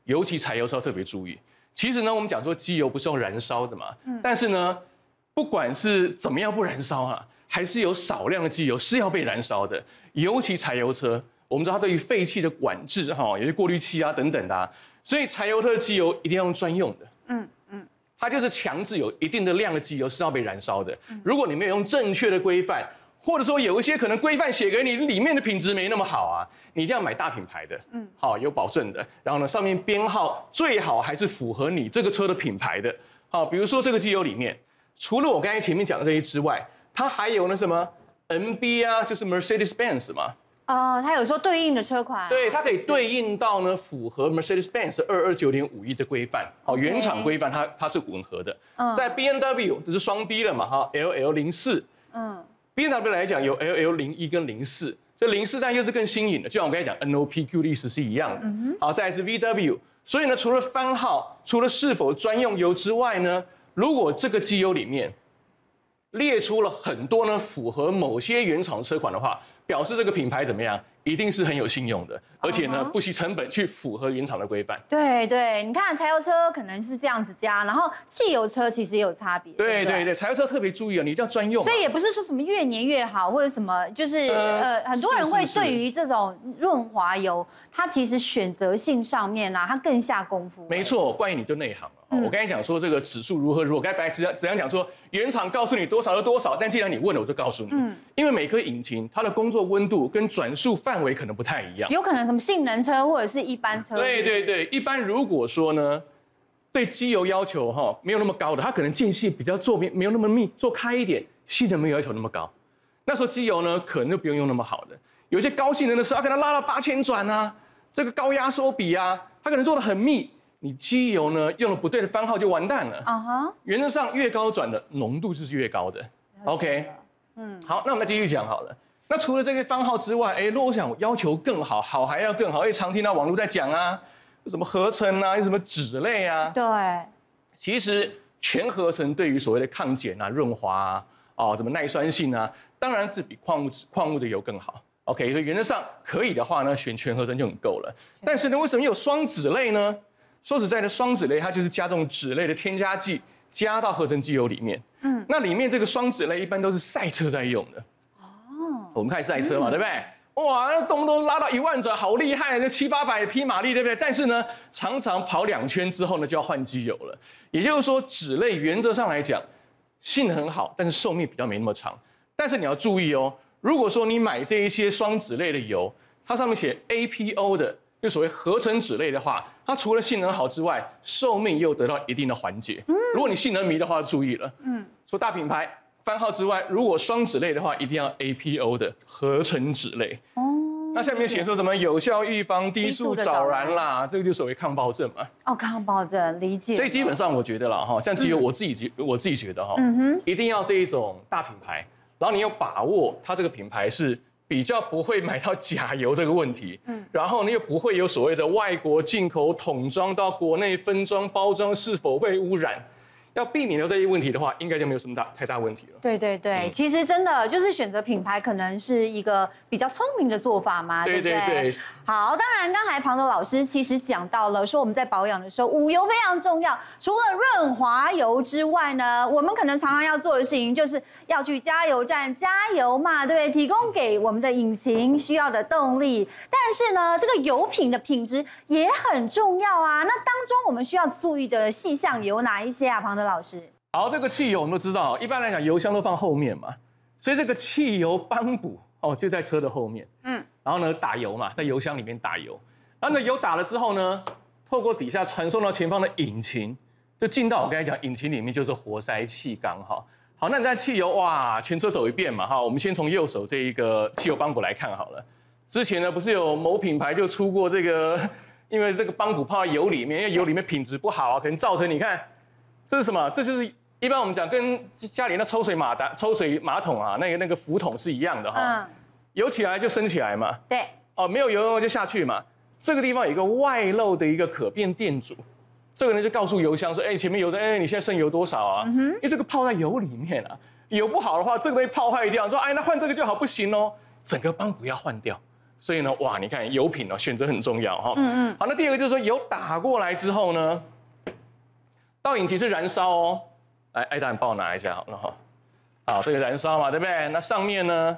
尤其柴油车要特别注意。其实呢，我们讲说机油不是用燃烧的嘛，但是呢，不管是怎么样不燃烧啊，还是有少量的机油是要被燃烧的。尤其柴油车，我们知道它对于废气的管制哈，有些过滤器啊等等的啊，所以柴油车的机油一定要用专用的。它就是强制有一定的量的机油是要被燃烧的。如果你没有用正确的规范，或者说有一些可能规范写给你里面的品质没那么好啊，你一定要买大品牌的，好有保证的。然后呢，上面编号最好还是符合你这个车的品牌的。好，比如说这个机油里面，除了我刚才前面讲的这些之外，它还有那什么 MB 啊，就是 Mercedes-Benz 嘛。 它有说对应的车款， 对，它可以对应到呢符合 Mercedes-Benz 229.51的规范，好，原厂规范它是吻合的。在 B&W 这是双 B 了嘛，哈 ，LL04，B&W 来讲有 LL01跟04，这04但又是更新颖的，就像我刚才讲 NOPQ 的意思是一样的。好，再来是 VW， 所以呢，除了番号，除了是否专用油之外呢，如果这个机油里面列出了很多呢符合某些原厂车款的话，表示这个品牌怎么样，一定是很有信用的，而且呢不惜成本去符合原厂的规范。 对对，你看柴油车可能是这样子加，然后汽油车其实也有差别。 对，柴油车特别注意啊，你一定要专用。 所以也不是说什么越粘越好，或者什么，就是很多人会对于这种润滑油，它其实选择性上面啊，它更下功夫。 没错，关于你就内行了。我刚才讲说这个指数如何，我刚才只样讲说原厂告诉你多少就多少，但既然你问了，我就告诉你。因为每颗引擎它的工作温度跟转速范围可能不太一样， 有可能什么性能车或者是一般车。 对，一般如果说呢，对机油要求哈没有那么高的，它可能间隙比较做没有那么密，做开一点，性能没有要求那么高，那时候机油呢可能就不用用那么好的。有些高性能的车，它可能拉到8000转啊，这个高压缩比啊，它可能做得很密。你机油呢用了不对的番号就完蛋了。原则上越高转的浓度就是越高的。OK， 好，那我们再继续讲好了。那除了这个番号之外，如果我想要求更好，好还要更好，常听到网络在讲啊，什么合成啊，有什么酯类啊。 对， 其实全合成对于所谓的抗碱啊、润滑啊、什么耐酸性啊，当然是比矿物的油更好。OK， 所以原则上可以的话呢，选全合成就很够了。但是呢，为什么有双酯类呢？说实在的，双酯类它就是加这种酯类的添加剂，加到合成机油里面。那里面这个双酯类一般都是赛车在用的。我们看赛车嘛，对不对？哇，那动不动拉到1万转，好厉害，那700-800匹马力，对不对？但是呢，常常跑2圈之后呢，就要换机油了。也就是说，酯类原则上来讲，性能很好，但是寿命比较没那么长。但是你要注意哦，如果说你买这一些双酯类的油，它上面写 APO 的。就所谓合成酯类的话，它除了性能好之外，寿命又得到一定的缓解。如果你性能迷的话，注意了。除大品牌番号之外，如果双酯类的话，一定要 APO 的合成酯类。那下面写说什么有效预防低速早燃啦，这个就所谓抗爆症嘛。 抗爆症理解。 所以基本上我觉得啦，像机油我自己觉得一定要这一种大品牌，然后你有把握它这个品牌是。比较不会买到假油这个问题，然后呢又不会有所谓的外国进口桶装到国内分装包装是否会污染，要避免掉这些问题的话，应该就没有什么太大问题了。 对，其实真的就是选择品牌，可能是一个比较聪明的做法嘛，对不对？好，当然刚才庞德老师其实讲到了，说我们在保养的时候，五油非常重要。除了润滑油之外呢，我们可能常常要做的事情就是要去加油站加油嘛，对不对？提供给我们的引擎需要的动力。但是呢，这个油品的品质也很重要啊。那当中我们需要注意的细项有哪一些啊？庞德老师？ 好，这个汽油我们都知道，一般来讲油箱都放后面嘛，所以这个汽油帮补就在车的后面。然后呢，打油嘛，在油箱里面打油，然后呢，油打了之后呢，透过底下传送到前方的引擎，就进到我刚才讲引擎里面就是活塞气缸哈。好，那你在汽油哇，全车走一遍嘛哈，我们先从右手这一个汽油帮补来看好了。之前呢，不是有某品牌就出过这个，因为这个帮补泡在油里面，因为油里面品质不好啊，可能造成你看这是什么？这就是一般我们讲跟家里那抽水马桶啊，那个浮筒是一样的哈。油起来就升起来嘛， 对， 没有油就下去嘛。这个地方有一个外漏的一个可变电阻，这个呢就告诉油箱说，前面油在，你现在剩油多少啊？因为这个泡在油里面啊，油不好的话，这个东西泡坏掉，说那换这个就好，不行哦，整个帮补要换掉。 所以呢，哇，你看油品选择很重要哈。好，那第二个就是说油打过来之后呢，倒引擎是燃烧哦。来，艾达你帮我拿一下好了哈。好，这个燃烧嘛，对不对？那上面呢，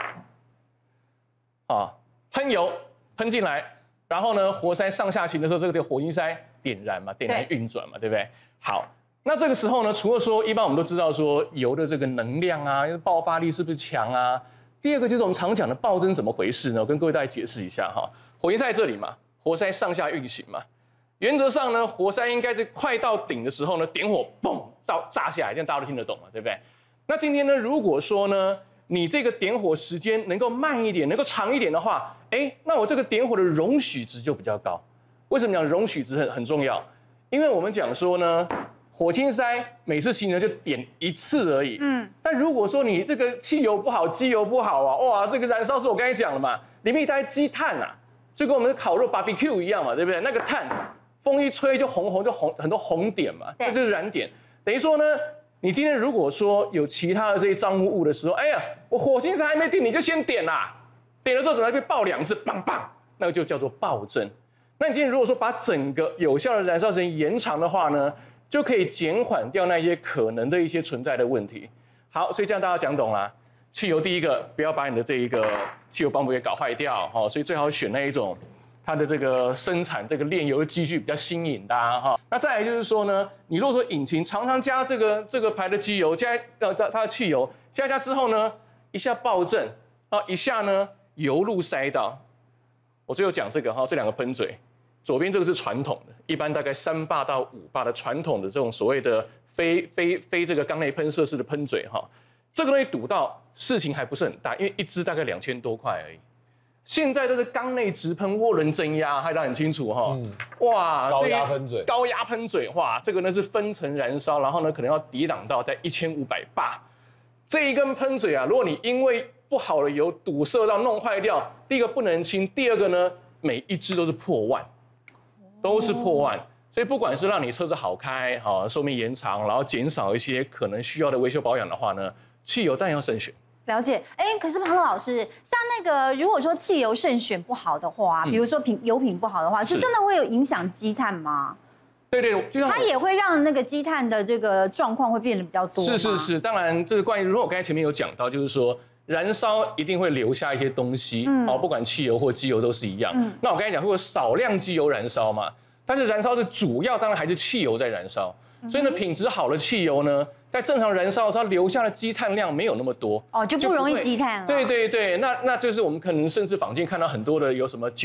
喷油喷进来，然后呢，活塞上下行的时候，这个火星塞点燃嘛，点燃运转嘛，对不对？好，那这个时候呢，除了说一般我们都知道说油的这个能量啊，爆发力是不是强啊？第二个就是我们常讲的爆增怎么回事呢？我跟各位大家解释一下哈。火星塞在这里嘛，活塞上下运行嘛，原则上呢，活塞应该是快到顶的时候呢，点火嘣炸下来，这样大家都听得懂嘛，对不对？那今天呢，如果说呢，你这个点火时间能够慢一点，能够长一点的话，那我这个点火的容许值就比较高。为什么讲容许值很重要？因为我们讲说呢，火星塞每次行呢就点一次而已。但如果说你这个汽油不好，机油不好啊，哇，这个燃烧是我刚才讲了嘛，里面一袋积碳啊，就跟我们的烤肉 barbecue 一样嘛，对不对？那个碳风一吹就红很多红点嘛，那就是燃点。等于说呢，你今天如果说有其他的这些脏污物的时候，哎呀，我火星塞还没点你就先点啦，点了之后怎么被爆2次，棒棒，那个就叫做爆增。那你今天如果说把整个有效的燃烧时间延长的话呢，就可以减缓掉那些可能的一些存在的问题。好，所以这样大家讲懂了。汽油第一个不要把你的这一个汽油泵给搞坏掉，所以最好选那一种它的这个生产这个炼油的机具比较新颖的哈。那再来就是说呢，你如果说引擎常常加这个牌的机油，加它的汽油加之后呢，一下爆震一下呢油路塞到。我最后讲这个这两个喷嘴，左边这个是传统的，一般大概3bar到5bar的传统的这种所谓的非这个缸内喷射式的喷嘴哈，这个东西堵到事情还不是很大，因为一支大概2000多块而已。现在都是缸内直喷涡轮增压，还得很清楚哈。哇， 高压喷嘴， 高压喷嘴，哇，这个呢是分层燃烧，然后呢可能要抵挡到在1500bar。这一根喷嘴啊，如果你因为不好的油堵塞到弄坏掉，第一个不能清，第二个呢每一支都是破万，都是破万。所以不管是让你车子好开，寿命延长，然后减少一些可能需要的维修保养的话呢，汽油当然要慎选。 了解，可是庞老师，像那个如果说汽油慎选不好的话，比如说油品不好的话，是真的会有影响积碳吗？ 对，就像它也会让那个积碳的这个状况会变得比较多。 是，当然这个关于，如果我刚才前面有讲到，就是说燃烧一定会留下一些东西，不管汽油或机油都是一样。那我刚才讲会有少量机油燃烧嘛，但是燃烧的主要当然还是汽油在燃烧，所以呢品质好的汽油呢，在正常燃烧的时候留下的积碳量没有那么多， 就不容易积碳了。 对，那就是我们可能甚至坊间看到很多的有什么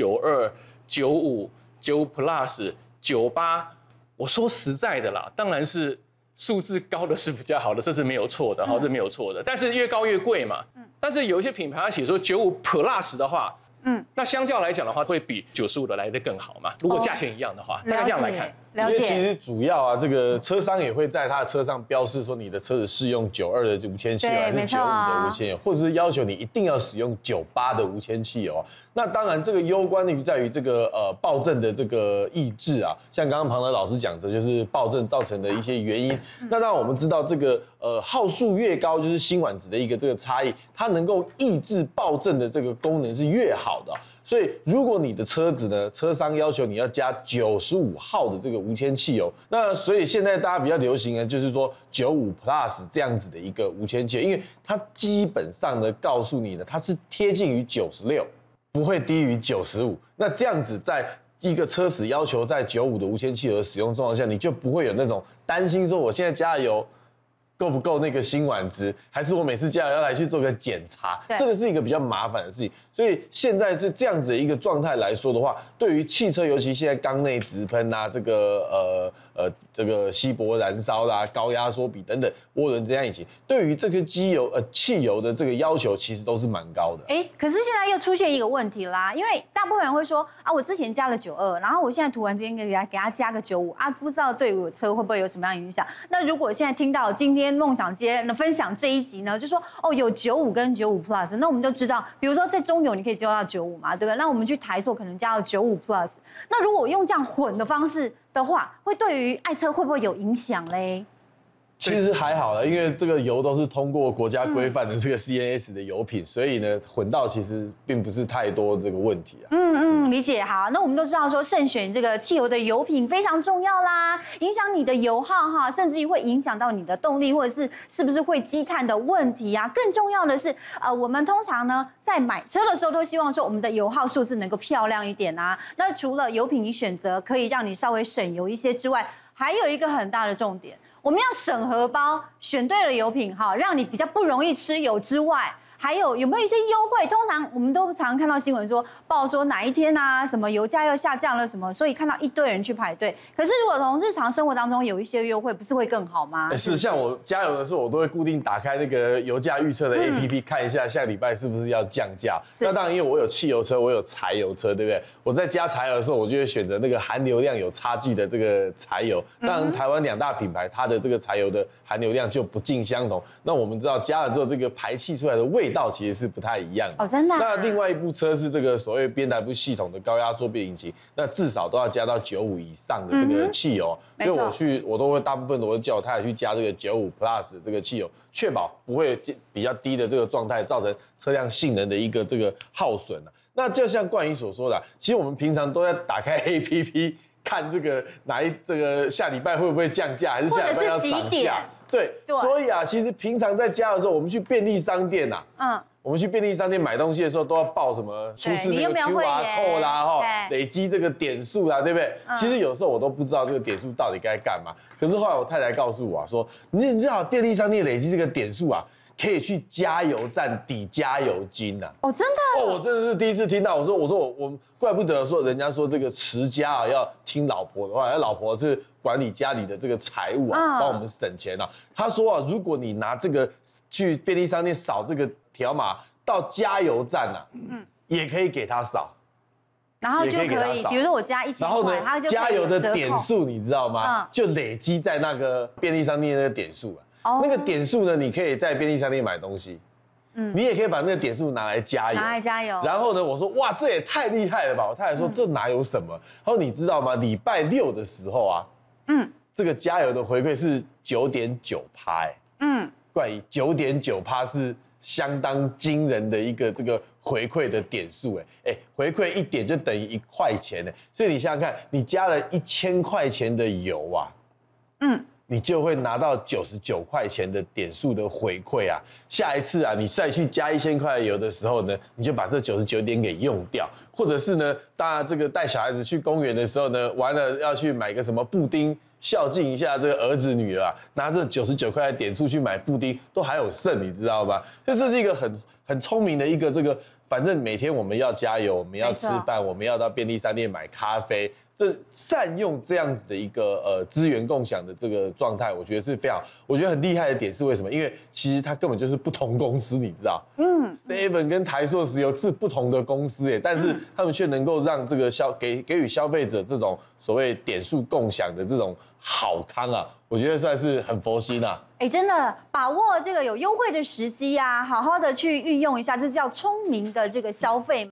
92、95、95 Plus、98。我说实在的啦，当然是数字高的是比较好的，这是没有错的，这没有错的。但是越高越贵嘛。但是有一些品牌它写说95 Plus 的话，那相较来讲的话，会比95的来得更好嘛。如果价钱一样的话，大概这样来看。 了解。 因为其实主要这个车商也会在他的车上标示说你的车子适用92的无铅汽油还是95的无铅油，或者是要求你一定要使用98的无铅汽油。那当然这个攸关于在于这个爆震的这个抑制啊，像刚刚庞德老师讲的，就是爆震造成的一些原因。那当然我们知道这个号数越高，就是辛烷值的一个这个差异，它能够抑制爆震的这个功能是越好的。所以如果你的车子呢，车商要求你要加95号的这个无铅汽油，那所以现在大家比较流行的就是说95 Plus 这样子的一个无铅汽油，因为它基本上呢告诉你呢，它是贴近于96，不会低于95。那这样子在一个车子要求在95的无铅汽油的使用状况下，你就不会有那种担心说我现在加油够不够那个辛烷值，还是我每次加油要来去做个检查，这个是一个比较麻烦的事情。所以现在是这样子的一个状态来说的话，对于汽车，尤其现在缸内直喷啊，这个稀薄燃烧啦、高压缩比等等涡轮增压引擎，对于这个汽油的这个要求其实都是蛮高的。 可是现在又出现一个问题啦，因为大部分人会说啊，我之前加了92，然后我现在突然间给他加个95啊，不知道对我车会不会有什么样的影响？那如果现在听到今天梦想街分享这一集呢，就说有95跟95 Plus， 那我们就知道，比如说在中油你可以加到95嘛，对不对？那我们去台塑可能加到95 Plus， 那如果用这样混的方式的话，会对于爱车会不会有影响嘞？ 其实还好了，因为这个油都是通过国家规范的这个 CNS 的油品，所以呢，混到其实并不是太多这个问题啊。 理解。好，那我们都知道说慎选这个汽油的油品非常重要啦，影响你的油耗哈，甚至于会影响到你的动力，或者是不是会积碳的问题啊。更重要的是，我们通常呢在买车的时候都希望说我们的油耗数字能够漂亮一点啊。那除了油品你选择可以让你稍微省油一些之外，还有一个很大的重点，我们要省荷包，选对了油品哈，让你比较不容易吃油之外。还有没有一些优惠？通常我们都常看到新闻说报说哪一天啊，什么油价又下降了什么，所以看到一堆人去排队。可是如果从日常生活当中有一些优惠，不是会更好吗？ 是，像我加油的时候，我都会固定打开那个油价预测的 APP 看一下下礼拜是不是要降价。那当然，因为我有汽油车，我有柴油车，对不对？我在加柴油的时候，我就会选择那个含硫量有差距的这个柴油。当然，台湾2大品牌它的这个柴油的含硫量就不尽相同。那我们知道加了之后，这个排气出来的味道其实是不太一样的哦，真的。 那另外一部车是这个所谓BMW系统的高压缩变引擎，那至少都要加到95以上的这个汽油，所以我都会大部分我会叫我太太去加这个95 Plus 这个汽油，确保不会比较低的这个状态造成车辆性能的一个这个耗损。那就像冠宇所说的，其实我们平常都在打开 APP 看这个这个下礼拜会不会降价，还是下礼拜要涨价？对，所以啊，其实平常在加的时候，我们去便利商店我们去便利商店买东西的时候，都要报什么出示那个 QR code 啦，累积这个点数啦，对不对？其实有时候我都不知道这个点数到底该干嘛。可是后来我太太告诉我说，你知道便利商店累积这个点数啊，可以去加油站抵加油金呐。 哦，真的？ 我真的是第一次听到。我怪不得说人家说这个持家啊要听老婆的话，老婆是管理家里的这个财务啊，帮我们省钱啊。他说啊，如果你拿这个去便利商店扫这个条码到加油站也可以给他扫， 然后就可以，比如说我加1000块，他就加油的点数你知道吗？就累积在那个便利商店那个点数啊。那个点数呢，你可以在便利商店买东西，你也可以把那个点数拿来加油，然后呢，我说哇，这也太厉害了吧！我太太说这哪有什么？然后你知道吗？礼拜6的时候啊，这个加油的回馈是9.9%，冠宇9.9%是相当惊人的一个这个回馈的点数，回馈1点就等于1块钱呢。所以你想想看，你加了1000块钱的油啊，你就会拿到99块钱的点数的回馈啊。下一次啊，你再去加1000块油的时候呢，你就把这99点给用掉，或者是呢，当然这个带小孩子去公园的时候呢，完了要去买个什么布丁，孝敬一下这个儿子女儿啊，拿这99块的点数去买布丁，都还有剩，你知道吗？所以这是一个很聪明的一个这个，反正每天我们要加油，我们要吃饭，我们要到便利商店买咖啡。这善用这样子的一个资源共享的这个状态，我觉得是非常，我觉得很厉害的点是为什么？因为其实它根本就是不同公司，你知道，Seven 跟台塑石油是不同的公司但是他们却能够让这个给予消费者这种所谓点数共享的这种好康啊，我觉得算是很佛心啊。 真的把握这个有优惠的时机啊，好好的去运用一下，这叫聪明的这个消费。